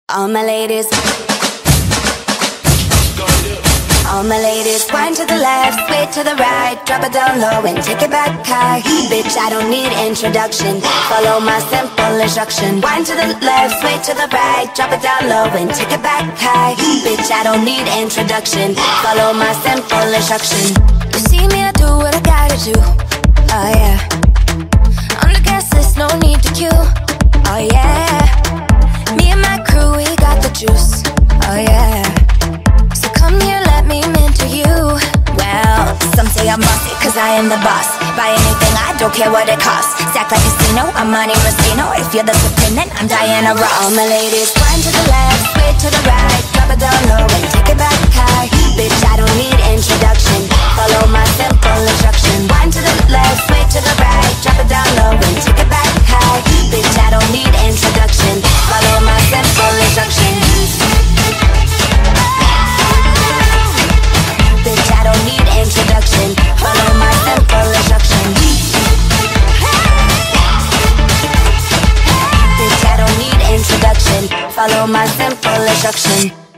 All my ladies, all my ladies, wind to the left, sway to the right, drop it down low and take it back high. Bitch, I don't need introduction, follow my simple instruction. Wind to the left, sway to the right, drop it down low and take it back high. Bitch, I don't need introduction, follow my simple instruction. You see me, I do what I gotta do, oh yeah. On the gas list, no need to queue, oh yeah. Me and my crew, we got the juice, oh yeah. So come here, let me mentor you. Well, some say I'm bossy, cause I am the boss. Buy anything, I don't care what it costs. Stack like casino, I'm Monte Rustino. If you're the supreme, then I'm Diana Ross. All my ladies, wind to the left, sway to the right, drop it down low and take it back high. Bitch, I don't need introduction, follow my simple instruction. Wind to the left, sway to the right, drop it down low and take it back high. Bitch, I don't need introduction, follow my simple instruction. Bitch, I don't need introduction, follow my simple instruction. Bitch, I don't need introduction, follow my simple instruction.